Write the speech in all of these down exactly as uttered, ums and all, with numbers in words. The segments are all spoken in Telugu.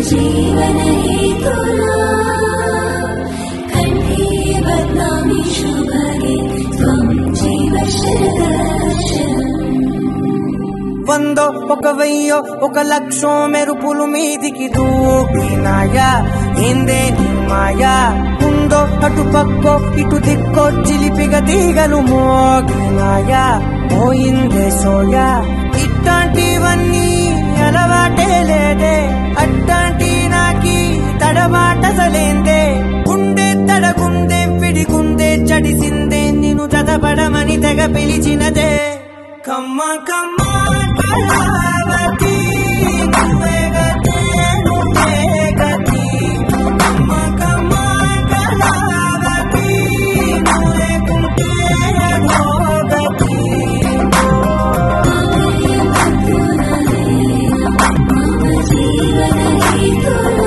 जीवन हेतुना कंठे बध्नामि शुभगे त्वं जीव शरदर्शनम् వందో ఒక వెయ్యో ఒక లక్షో మెరుపులు మీదికి దూకినాయా ఏందే నీ మాయా ఉందో అటు పక్కో ఇటు దిక్కో చిలిపిగ తీగలు మోగినాయా పోయిందే సోయా ఇట్లాంటివన్నీ అలవాటే లేదే అట్లాంటి నాకి తడబాటసలేందే గుండె తడగుందే పిడిగుందే చడిసిందే నిన్ను చదపడమని తెగ పిలిచినదే కమ్మ కమ్మ కళావతి నువ్వే గతే నువ్వే గతి కమ్మ కమ్మ కళావతి నువ్వే కుంటే గతి जीवन हेतुना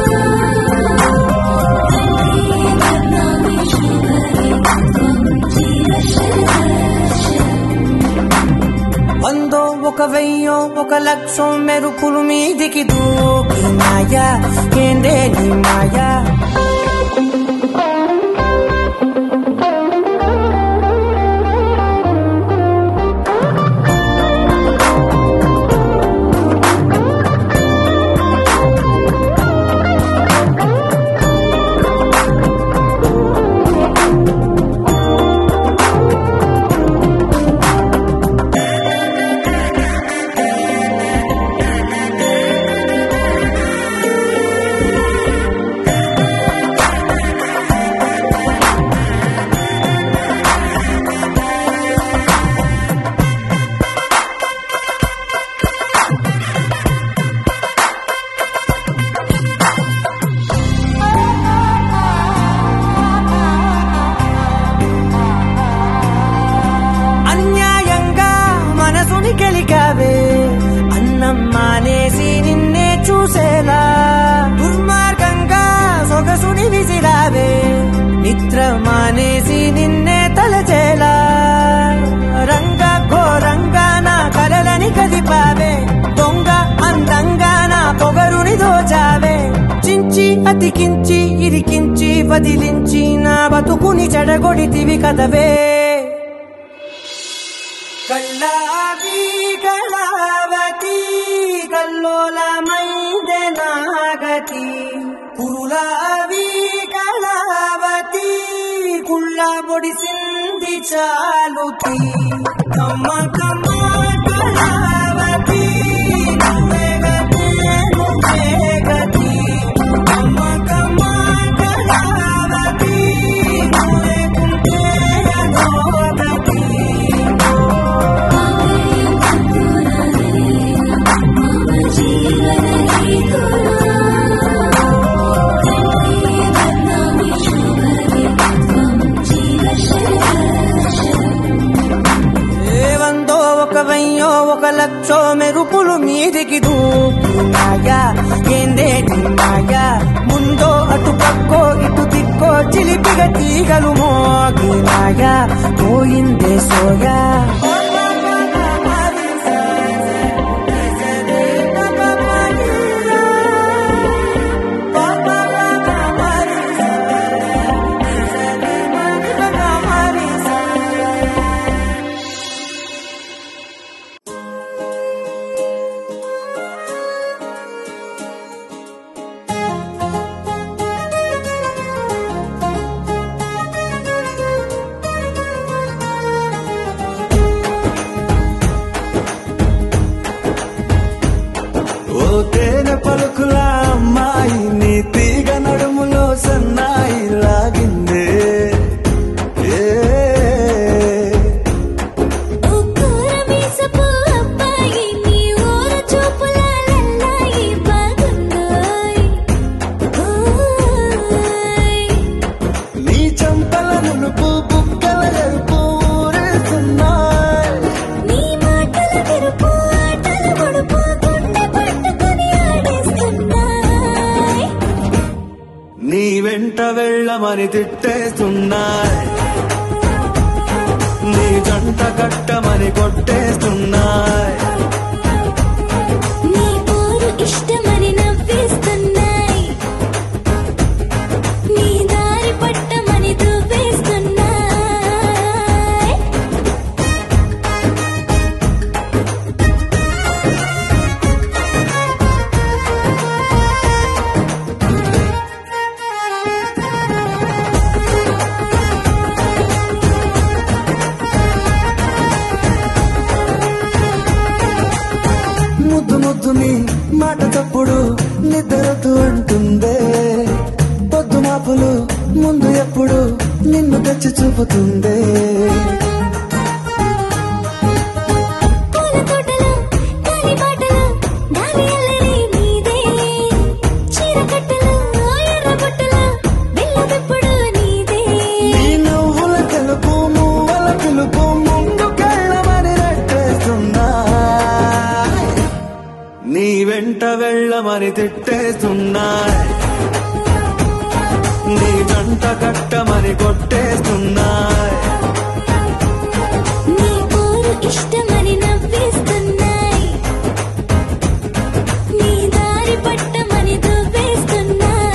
कंठे बध्नामि शुभगे त्वं जीव शरदर्शनम् వందో ఒక వెయ్యో ఒక లక్షో మెరుపులు మీదికి దూకినాయా ఏందే నీ మాయా అన్యాయంగా మనసుని గెలికావే అన్నం మానేసి నిన్నే చూసేలా దుర్మార్గంగా సొగసుని విసిరావే నిద్ర మానేసి నిన్నే తలచేలా రంగ ఘోరంగా నా కలలని కదిపావే దొంగ అందంగా నా పొగరుని దోచావే చించి అతికించి ఇరికించి వదిలించి నా బతుకుని చెడగొడితివి కదవే కళ్ళావి కళావతి కల్లోలమైందే నాగతి కురులావి కళావతి కుళ్ళ బొడిసింది చాలుతి కమ్మ కమ్మ కళావతి నువ్వే గతే నువ్వే గతి కమ్మ కమ్మ కళావతి నువ్వే కుంటే గతి जीवन हेतुना कंठे बध्नामि शुभगे त्वं जीव शरदर्शनम् ఏ వందో ఒక వెయ్యో ఒక లక్షో మెరుపులు మీదికి దూకినాయా ఏందే నీ మాయా ముందో అటు పక్కో ఇటు దిక్కో చిలిపిగ తీగలు మోగినాయా పోయిందే సోయా ఓ తేనె పలుకుల అమ్మాయి నీ తీగ నడుములో సన్నాయి లాగిందే ఏ ఉక్కరమీసపు అబ్బాయి నీ ఊర చూపుల లల్లాయి బాగుందోయ్ ఓయ్ నీ చంపల నునుపు బుక్కల ఎరుపు ఊరేస్తున్నాయి నీ మాటల తెరుపు ఆటల పొడుపు గుండె పట్టుకొని ఆడేస్తున్నాయ్ నీ వెంట వెళ్ళమని తిట్టేస్తున్నాయి నీ జంట కట్టమని కొట్టేస్తున్నాయి నీ పోరు ఇష్టమని నవ్విస్తున్నాయ్ ముద్దు ముద్దుని మాట తప్పుడు నిద్రతూ అంటుందే పొద్దు మాపులు ముందు ఎప్పుడు నిన్ను తెచ్చి చూపుతుందే నీ వెంట వెళ్ళమని తిట్టేస్తున్నాయి నీ జంట కట్టమని కొట్టేస్తున్నాయి నీ పోరు ఇష్టమని నవ్వేస్తున్నాయి నీ దారి పట్టమని దువ్వేస్తున్నాయి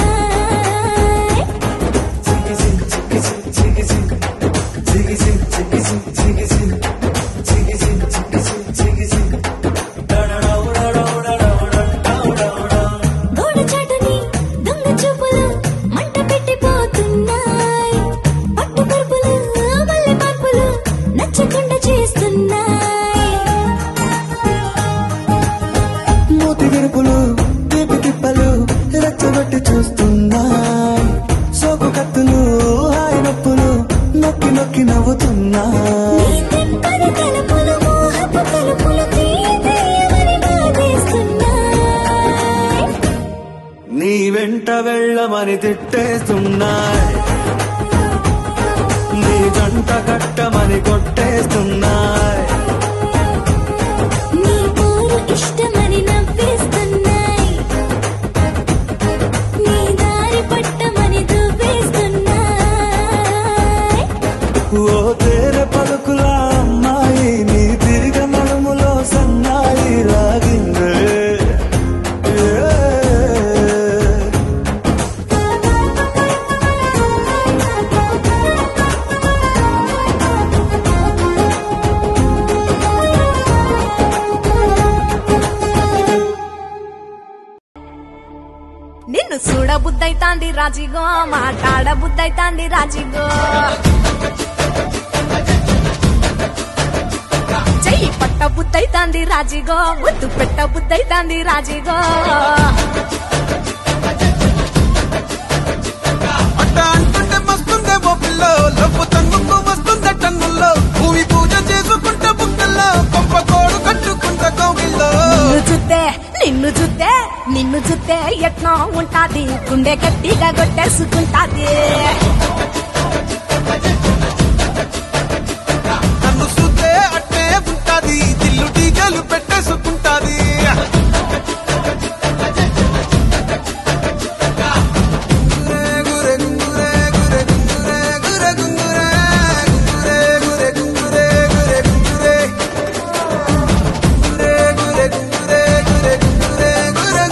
మూతి విరుపులు తీపి తిప్పలు రెచ్చగొట్టి చూస్తున్నాయి సోకు కత్తులు హాయి నొప్పులు నొక్కి నొక్కి నవ్వుతున్నాయి నీ వెంట వెళ్ళమని తిట్టేస్తున్నాయి నీ జంట కట్టమని కొట్టేస్తున్నాయి నీ పోరు ఇష్టమని నవ్వేస్తున్నాయి నీ దారి పట్టమని దువ్వేస్తున్నాయి ఓ తేరె పలుకుల అమ్మాయి నీ తిరిగ నడుములో సన్నాయి లాగిందే నిన్ను చూడ బుద్ధైతాంది రాజిగో మాట్లాడ బుద్ధైతాంది రాజిగో చెయ్యి పట్ట బుద్ధైతాంది రాజిగో ముద్దు పెట్ట బుద్ధైతాంది రాజిగో అట్ట అంటుంటే మస్తుందే ఓ పిల్లో లవ్వు తన్నుకు వస్తుందే టన్నుల్లో భూమి పూజ చేసుకుంటే బుక్కల్లో గొప్ప కోడు కట్టుకుంటే కౌగిల్లో నిన్ను చూస్తే నిన్ను చూస్తే నిన్ను చూస్తే ఎట్నో ఉంటాది గుండె గట్టిగా కొట్టేసుకుంటాది నన్ను చూస్తే అట్టే ఉంటాది దిల్లు డీజలు పెట్టేసుకుంటాది గురే గురే గురే గురే గురే గురే గురే గురే గురే గురే గురే గురే గురే గురే గురే గురే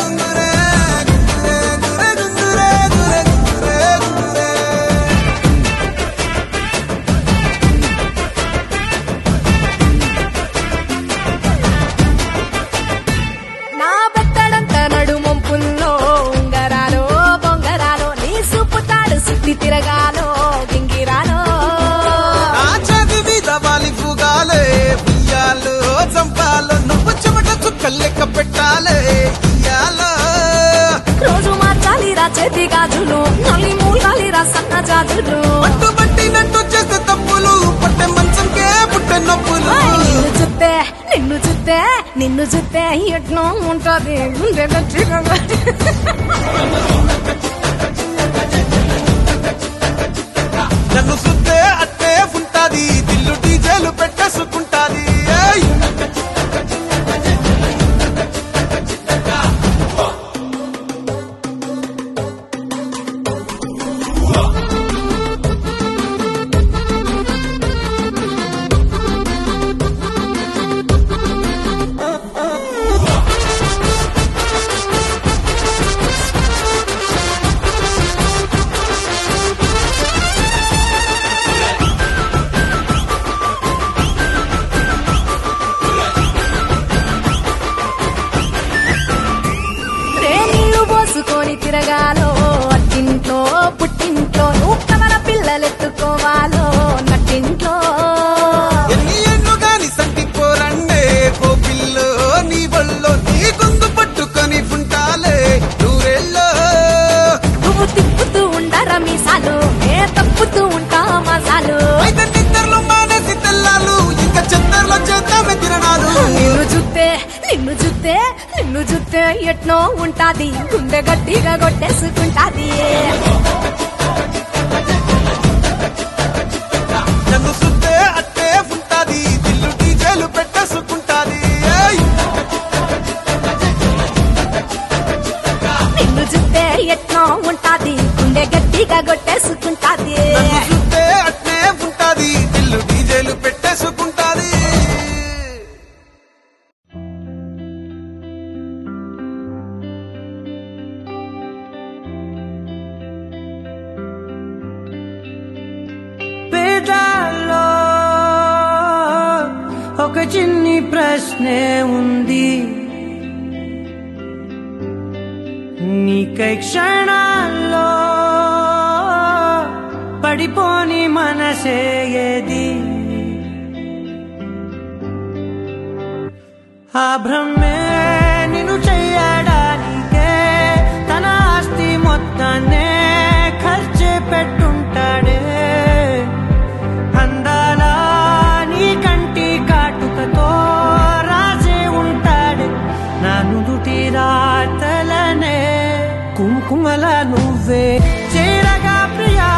నా బెత్తడంత నడుమొంపుల్లో ఉంగరాలో బొంగరాలో నీ సూపుతాడు సుత్తి తిరగాలో గింగిరాలో ఆ చది మీద వాలి పుగాలే ఉయ్యాలు చంపాలు నువ్వు చెమట చుక్కలెక్క పెట్టాలే ఇయ్యాలో రోజు మార్చాలిరా చేతి గాజులు నల్లి మూలాలిరా సన్న జాజులు పట్టు పట్టినట్టు చేసే తప్పులు పట్టే మంచంకే పుట్టే నొప్పులు నిన్ను చూస్తే నిన్ను చూస్తే నిన్ను చూస్తే ఎట్నో ఉంటది గుండె గట్టిగా నన్ను సుత్తే అట్టే ఉంటాది దిల్లు డీజేలు పెట్టేసుకుంటాది ఏయ్! నిన్ను చూస్తే ఎట్నో ఉంటాది గుండె గట్టిగా కొట్టేసుకుంటాది నన్ను సుత్తే అట్టే ఉంటాది దిల్లు డీజేలు పెట్టేసుకుంటాది నిన్ను చూస్తే ఎట్నో ఉంటాది గుండె గట్టిగా కొట్టేసుకుంటాది నన్ను సుత్తే అట్టే ఉంటాది దిల్లు డీజేలు పెట్టేసుకుంటాది పేదాల్లో ఒక చిన్ని ప్రశ్నే ఉంది నీకై క్షణాల్లో పడిపోని మనసే ఏది ఆ భ్రమే నిన్ను చెయ్యడానికే తన ఆస్తి మొత్తాన్నే ఖర్చే పెట్టుంటాడే అందాల నీ కంటి కాటుకతో రాజే ఉంటాడే నా నుదుటి రాతలనే కుంకుమల నువ్వే చేరగా ప్రియా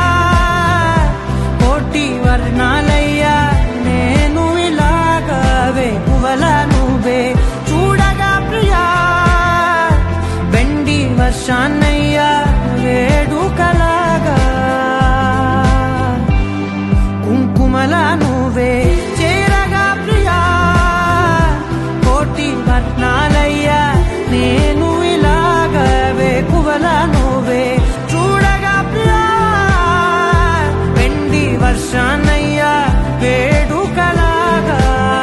కోటి వర్ణాలయ్యా నేను ఇలాగవే పువ్వల నువ్వే చూడగా ప్రియా బెండి వర్షాన్నయ్యా వేడుకలాగా కుంకుమల నువ్వే చేరగా ప్రియా కోటి వర్ణాలయ్యా నేను ఇలాగవే పువ్వల నువ్వే చూడగా ప్రియా వెండి వర్షాన్నయ్యా వేడుకలాగా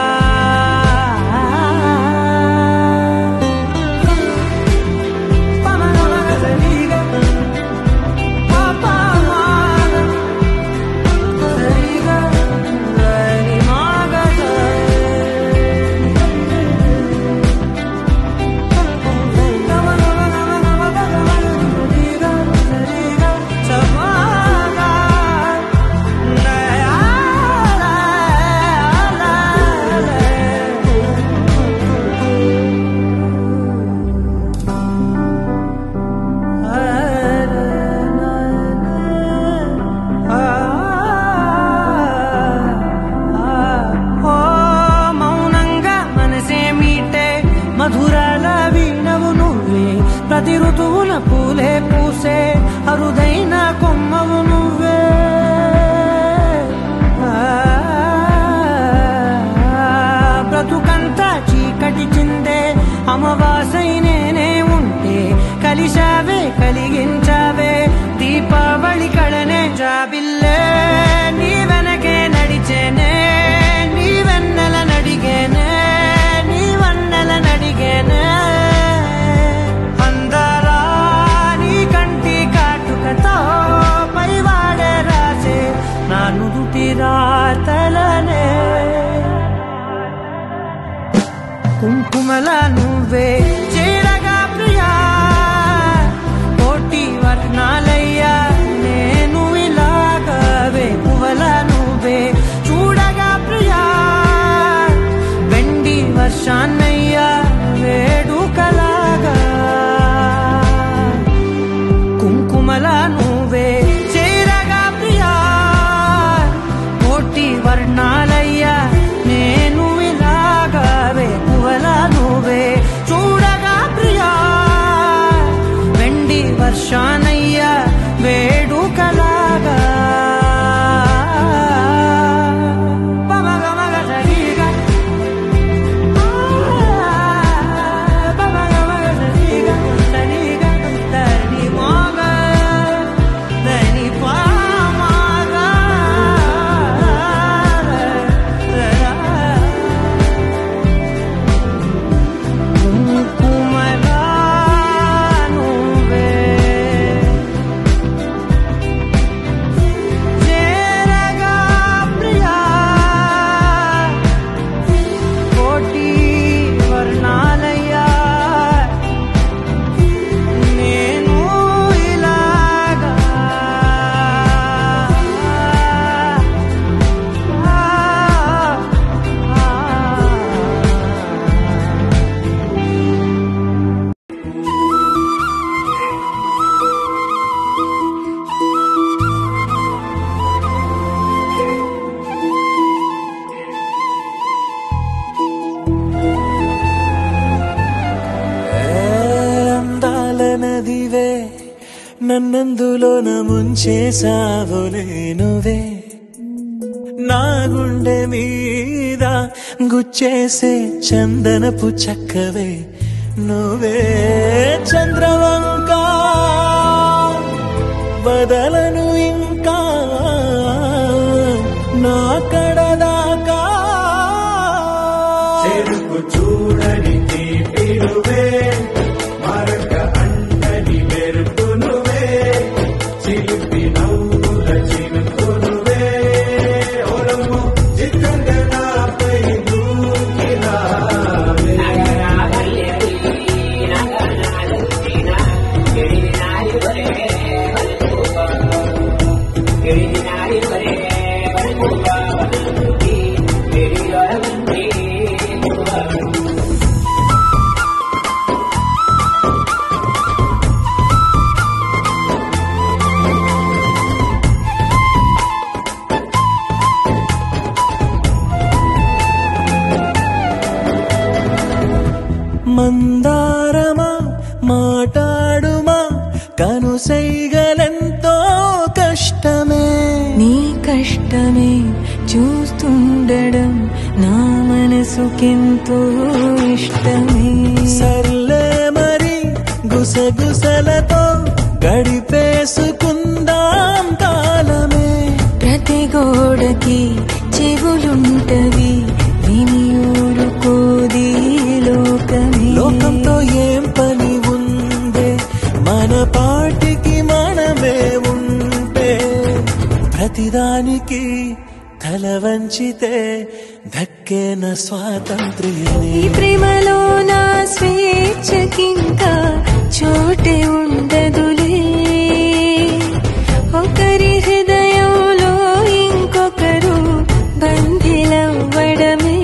మధురాల వీణవు నువ్వే ప్రతి ఋతువున పూలే పూసే అరుదైన కొమ్మవు నువ్వే బ్రతుకంతా చీకటి చిందే అమవాసై నేనే ఉంటే కలిశావే కలిగించావే దీపావళి కళనే జాబిల్లే నీ వెనకే నడిచేనే నీ వెన్నెల నడిగేనే నీ వన్నెల నడిగేనే అందరా నీ కంటి కాటుకతో పైవాడే రాసే నా నుదుటి రాతలనే కుంకుమల నువ్వే చేరగా ప్రియా కోటి వర్ణాలయ్యా నేను ఇలాగవే పువ్వల నువ్వే చూడగా ప్రియా వెండి వర్షాన్నయ్యా వేడుకలాగా కుంకుమల నువ్వే చేరగా ప్రియా కోటి వర్ణాలయ్యా నేను ఇలాగవే పువ్వల నువ్వే చూడ నదివే నన్నందులోన ముంచేసావులే నువ్వే నా గుండె మీద గుచ్చేసే చందనపు చక్కవే నువ్వే చంద్రవంక బదలను ఇంకా నా కడదాకా చెరుకు చూడని తీపిరువే మరొక అంటని మెరుపు నువ్వే చిలిపి నవ్వుల చినుకు నువ్వే ఓరము చిత్రంగా నాపై దూకినావే మందారమా మాటాడుమా కనుసైగలెంతో కష్టమే నీ కష్టమే చూస్తుండడం నా మనసుకెంతో ఇష్టమే సర్లే మరి గుసగుసలతో గడిపేసుకుందాం కాలమే ప్రతి గోడకి చెవులుంటవి విని ఊరుకోది లోకమే లోకంతో ఏం పని ఉందే మన పాటికి మనమే ఉంటే ప్రతిదానికి తల వంచితే దక్కేన స్వాతంత్ర్యమే ఈ ప్రేమలో నా స్వేచ్ఛకింకా చోటే ఉండదులే ఒకరి హృదయంలో ఇంకొకరు బంధిలవ్వడమే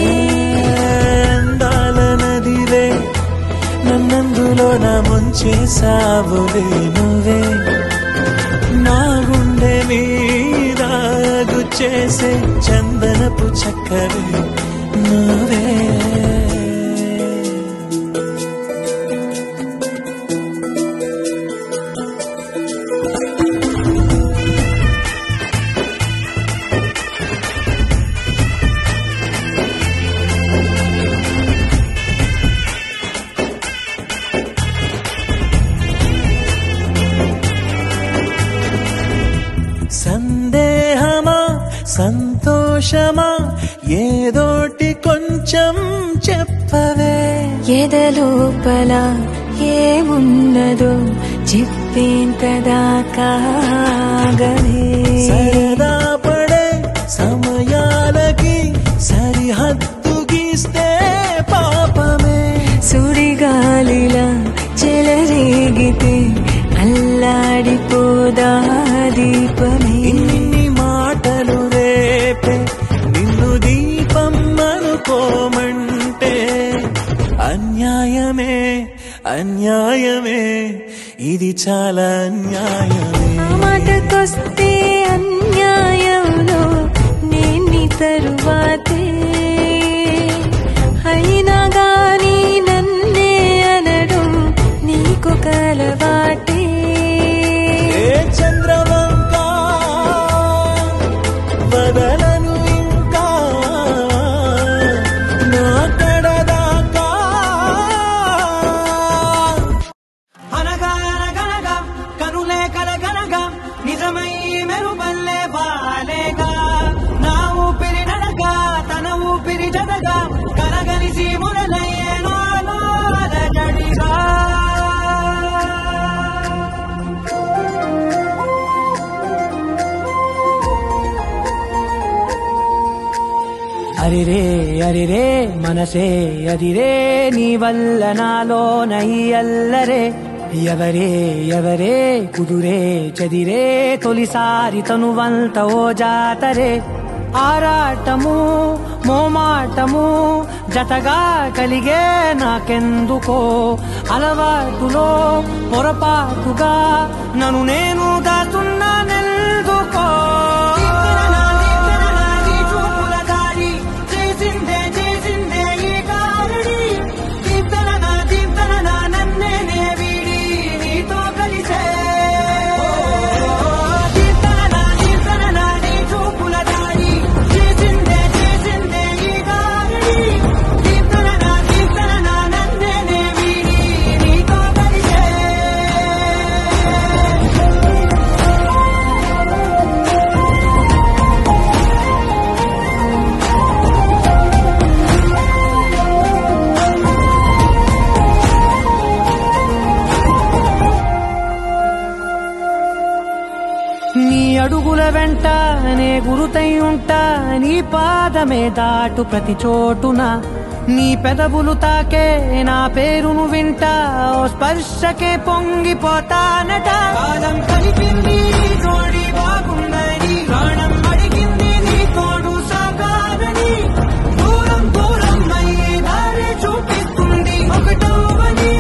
అందాల నదివే నన్నందులో నా ముంచేసావులే నువ్వే నా గుండె మీద గుచ్చేసే చందనపు చక్కవే నువ్వే సందేహమా సంతోషమా ఏదోటి కొంచెం చెప్పవే ఎదలోపల ఏమున్నదో చెప్పేంత దాకాగవే సరదా పడే సమయాలకి సరిహద్దు గీస్తే పాపమే సుడిగాలిలా చెలరేగితే అల్లాడిపోదా దీపమే ఇన్ని మాటలు రేపే నిన్ను దీపం అనుకోమంటే అన్యాయమే అన్యాయమే ఇది చాలా అన్యాయమే ఆ మాటకొస్తే అన్యాయంలో నేన్ని తరువాతే అయినా గాని నన్నే అనడం నీకొక అలవాటే ఏ చంద్రవంక బదలను ఇంకా నా కడదాకా అనగా అనగనగా కనులే కలగనగా నిజమై మెరుపల్లే బాలేగా నా ఊపిరి నడగా తన ఊపిరి జతగా కలగలిసి మొదలయ్యే నాలో అలజడిగా అరిరే అరిరే మనసే అదిరే నీ వల్ల నాలో నయ్యల్లరే ఎవరే ఎవరే కుదురే చదిరే తొలిసారి తనువంత ఓ జాతరే ఆరాటము మోమాటము జతగా కలిగే నాకెందుకో అలవాటులో పొరపాటుగా నన్ను నేను దాస్తున్నా నెల్దుకో చేసిందే ఈ కారణి దీప్తన దీప్తన నన్నే వీడి వెంట నే గురుతై ఉంటా నీ పాదమే దాటు ప్రతి చోటున నీ పెదవులు తాకే నా పేరును వింటా ఓ స్పర్శకే పొంగిపోతానట కాలం కలిపింది తోడి బాగుందని ప్రాణం అడిగింది నీ తోడు సాగాలని దూరం దూరం అయ్యే దారి చూపిస్తుంది ఒకటవని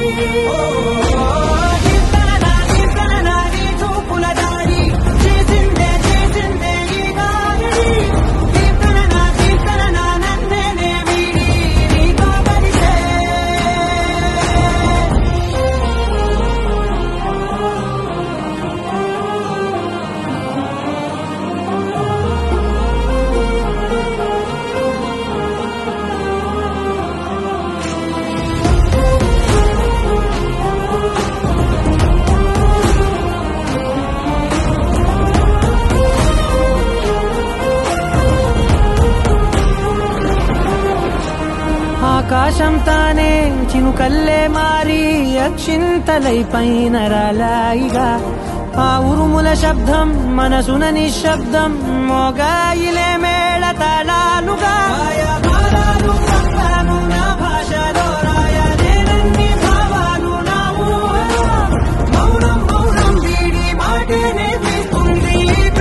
ఆకాశం తానే చినుకల్లే మారి అక్షింతలై పైన రాలాయిగా ఆ ఉరుముల శబ్దం మనసున నిశ్శబ్దం మోగాయిలే మేళ తాళాలుగా నా భాషలో రాయలేనన్ని భావాలు నా మౌనం మౌనం వీడి మాటే నేర్పిస్తుంది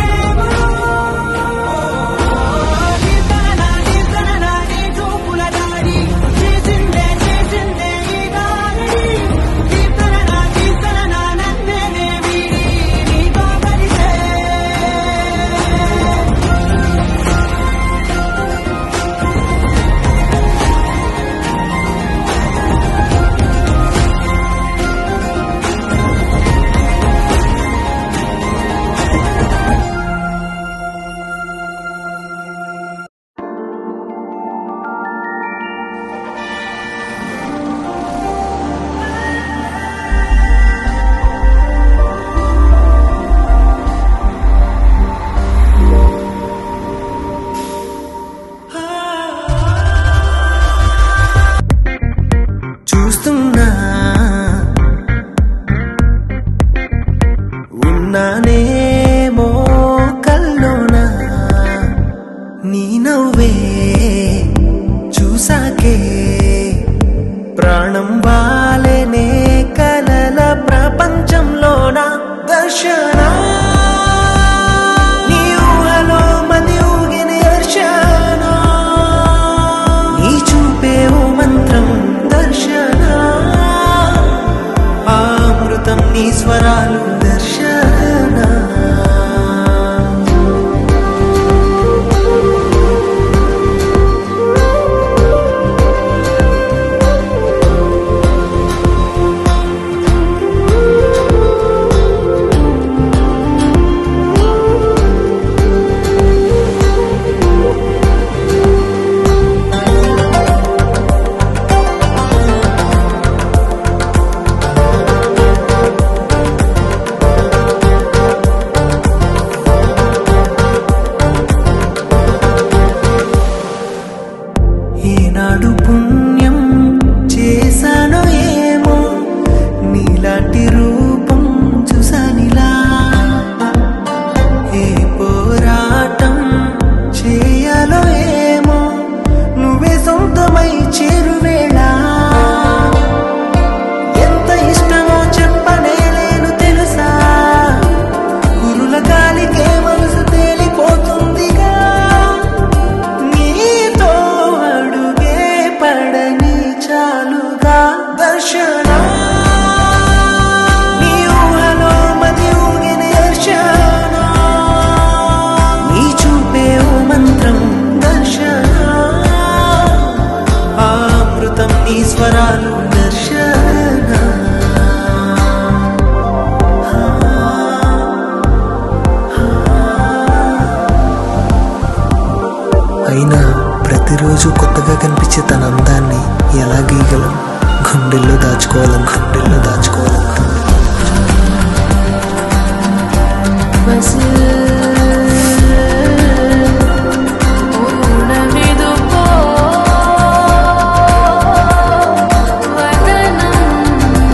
అయినా ప్రతిరోజు కొత్తగా కనిపించే తన అందాన్ని ఎలా గీయగలం? గుండెల్లో దాచుకోవాలం గుండెల్లో దాచుకోవాలం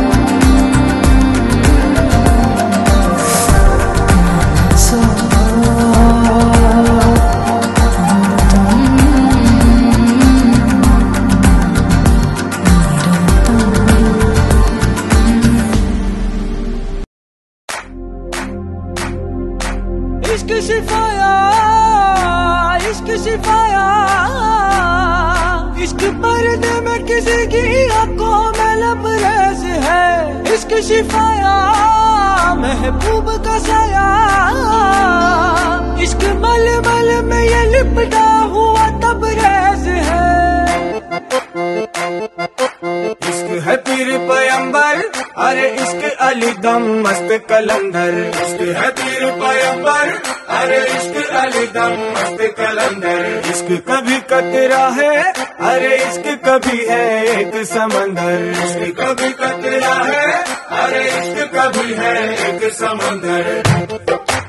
So इश्क शिफाया महबूब का साया इश्क मल मल में ये लिपटा हुआ तबरेज है इश्क है पीर पैगंबर अरे इश्क अली दम मस्त कलंदर इश्क है पीर पैगंबर अरे इश्क अली दम मस्त कलंदर इश्क कभी कतरा है अरे इश्क कभी है एक समंदर इश्क कभी कतरा है अरे इश्क कभी है एक समंदर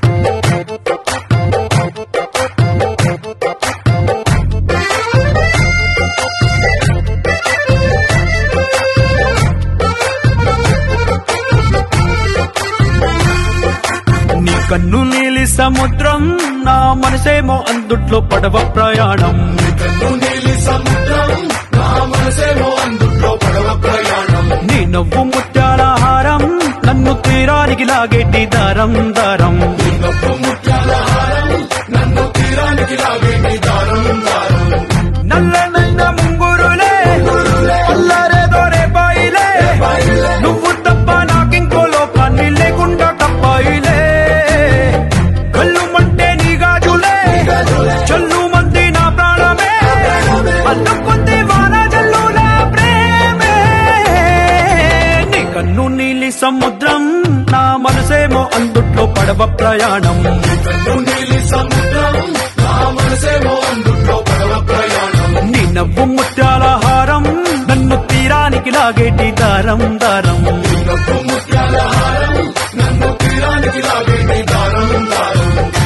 కన్ను నీలి సముద్రం నా మనసేమో అందుట్లో పడవ ప్రయాణం కన్ను నీలి సముద్రం నా మనసేమో అందుట్లో పడవ ప్రయాణం నీ నవ్వు ముత్యాల హారం నన్ను తీరానికి లాగేటి దారం దారం నీ నవ్వు ముత్యాల హారం నన్ను తీరానికి లాగేటి దారం దారం నల్లనైన ముంగురులే అల్లరే దొరే బాయిలే నువ్వు తప్ప నాకింకో లోకాన్ని లేకుండా తప్పాయిలే చల్లు మంది నా ప్రాణమే అల్లుకుంది వాన జల్లుల ప్రేమే నీ కన్ను నీలి సముద్రం నా మనసేమో అందుట్లో పడవ ప్రయాణం కన్ను నీలి సముద్రం నా మనసేమో అందుట్లో పడవ ప్రయాణం నీ నవ్వు ముత్యాల హారం నన్ను తీరానికి లాగేటి దారం దారం నీ నవ్వు ముత్యాల హారం నన్ను తీరానికి లాగేటి దారం దారం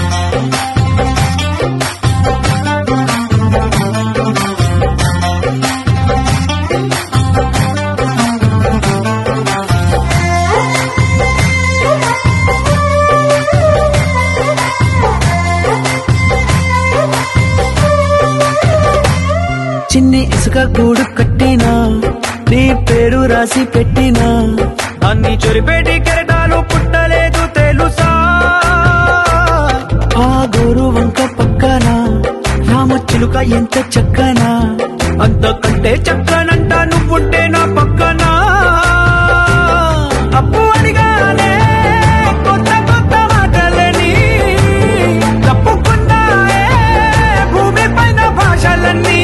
చిన్ని ఇసుక గూడు కట్టినా నీ పేరు రాసి పెట్టినా దాన్ని చొరిపేటి కెరటాలు పుట్టలేదు తెలుసా ఆ గోరు వంక పక్కన రామచిలుక ఎంత చక్కనా అంతకంటే చక్కనంట నువ్వుంటే నా పక్కన అప్పు అడిగానే కొత్త కొత్త మాటలని తప్పుకున్నాయే భూమి పైన భాషలన్నీ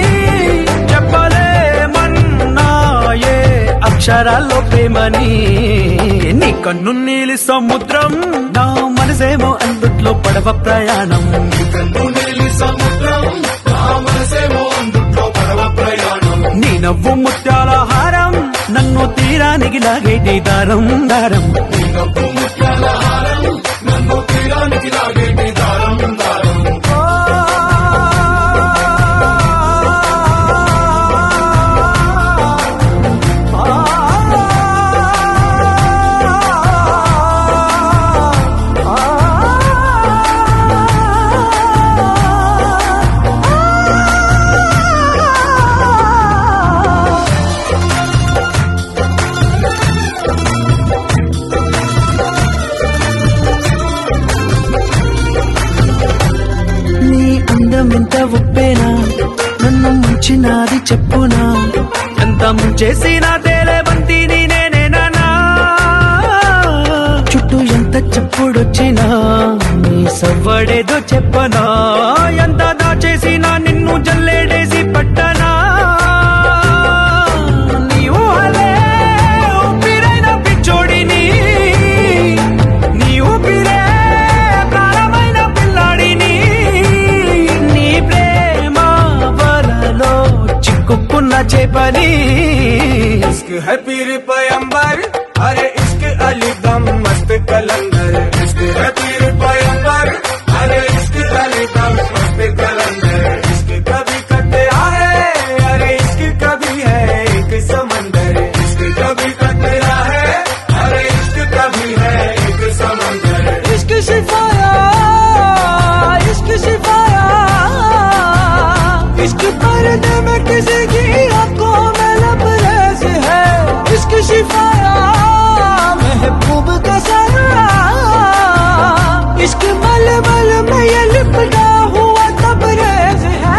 చెప్పలేమన్నాయే అక్షరాల్లో ప్రేమని నీ కన్ను నీలి సముద్రం నా మనసేమో అందుట్లో పడవ ప్రయాణం కన్ను నీలి సముద్రం నా మనసేమో అందుట్లో పడవ ప్రయాణం నీ నవ్వు ముత్యాల హారం నన్ను తీరానికి లాగేటి దారం దారం నీ నవ్వు ముత్యాల హారం నన్ను తీరానికి లాగేటి దారం దారం ఎంత ఉప్పేనా నన్ను ముంచినాది చెప్పునా ఎంత ముంచేసినా తేలేవంతిని నేనేనా చుట్టూ ఎంత చెప్పుడొచ్చినా నీ సవ్వడేదో చెప్పనా ఎంత దాచేసినా నిన్ను జల్లేడేసి పట్టనా నీ ఊహలే ఊపిరైన పిచ్చోడిని నీ ఊపిరే ప్రాణమైన పిల్లాడిని చిక్కుకున్న చేపని ఇష్క్ है पीर पैगंबर अरे इश्क अली दम मस्त कलंदर इश्क है पीर पैगंबर अरे इश्क अली दम मस्त कलंदर इश्क कभी कतरा है अरे इश्क कभी है एक समंदर इश्क कभी कतरा है अरे इश्क कभी है एक समंदर इश्क शिफाया इश्क शिफाया इश्क पर्दे में किसी की आंखों में लबरेज है इश्क शिफाया महबूब का साया इश्क मल मल में ये लिपटा हुआ तबरेज है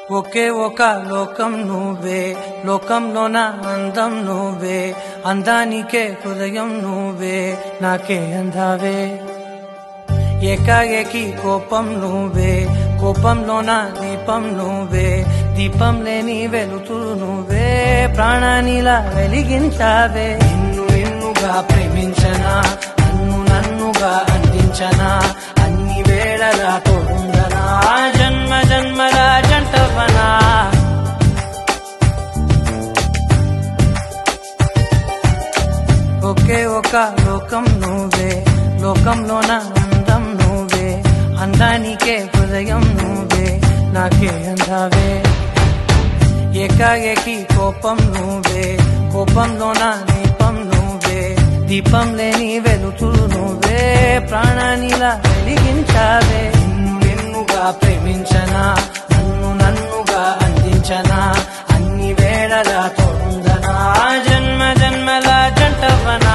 ఒకే ఒక లోకం నువ్వే, లోకంలో నా అందం నువ్వే, అందానికే హృదయం నువ్వే, నాకే అందావే. ఏకాఏకి కోపం నువ్వే, కోపంలో నా దీపం నువ్వే, దీపం లేని వెలుతురు నువ్వే, ప్రాణానిలా వెలిగించావే. నిన్ను నిన్నుగా ప్రేమించనా, నన్ను నన్నుగా అందించనా, అన్ని వేళలా తోడుందనా, జన్మ జన్మల జంటవనా. ఒకే ఒక లోకం నువ్వే, లోకంలో నా అందం నువ్వే, అందానికే హృదయం నువ్వే, నాకే అందావే. ఏకాఏకి కోపం నువ్వే, కోపంలో నా దీపం నువ్వే, దీపం లేని వెలుతురు నువ్వే, ప్రాణానిలా వెలిగించావే. నిన్ను నిన్నుగా ప్రేమించనా, నన్ను నన్నుగా అందించనా, అన్ని వేళలా తోడుందనా, జన్మ జన్మల జంటవనా.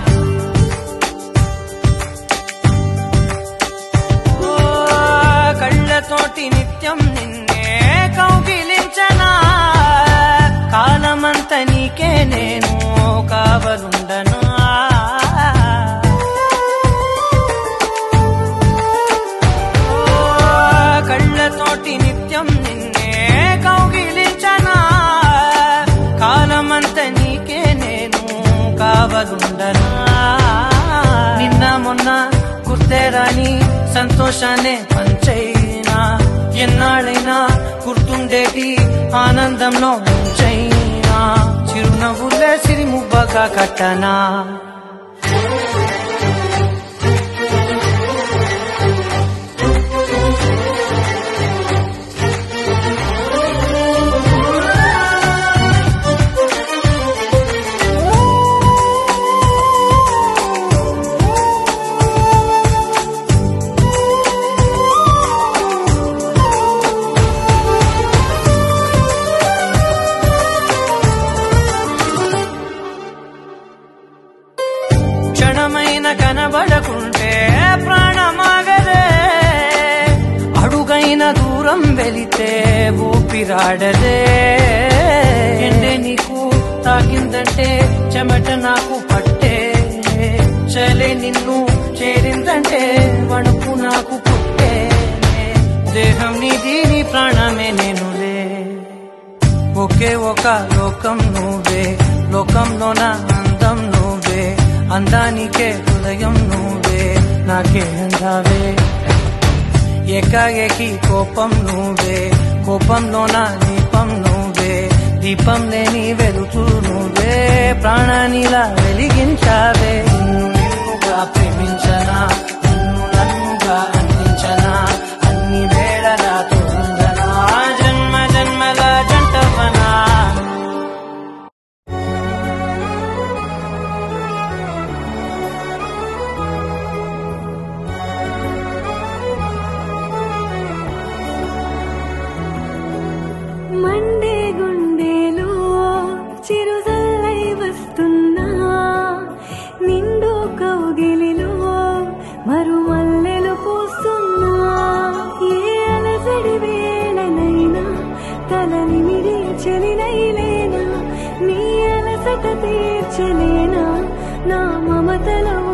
కళ్ళతోటి నిత్యం నిన్నే కౌగిలించనా, కాలమంత నీకే నేను కావలుండనా. కళ్ళతోటి నిత్యం నిన్నే కౌగిలించనా, కాలమంత నీకే నేను కావలుండనా. నిన్న మొన్న గుర్తేరాని సంతోషాన్నే పంచైనా, ఎన్నాళ్ళైనా గుర్తుండేటి ఆనందంలో ముంచైనా, చిరునవ్వులే సిరిమువ్వగా కట్టనా. క్షణమైన కనబడకుంటే ప్రాణమాగదే, అడుగైన దూరం వెళితే ఊపిరాడదే. ఎండే నీకు తాకిందంటే చెమట నాకు పట్టే, చలే నిన్ను చేరిందంటే వణుకు నాకు పుట్టే, దేహం నీది నీ ప్రాణమే నేనులే. ఒకే ఒక లోకం నువ్వే, లోకంలో నా అందం నువ్వే, అందానికే హృదయం నువ్వే, నాకే అందావే. ఏకాఏకి కోపం నువ్వే, కోపంలో నా దీపం నువ్వే, దీపం లేని వెలుతురు నువ్వే, ప్రాణానిలా వెలిగించావే. నిన్ను నిన్నుగా ప్రేమించనా, నన్ను నన్నుగా అందించనా, అన్ని వేళలా తోడుందనా, జన్మ జన్మల జంటవనా. మండే గుండెలో చిరుజల్లై వస్తున్నా, నిండు కౌగిలిలో మరుమల్లెలు పూస్తున్నా, ఏ అలసడి వేళనైనా తలనిమిడి చెలినైలేనా, నీ అలసట తీర్చలేనా, నా మమతల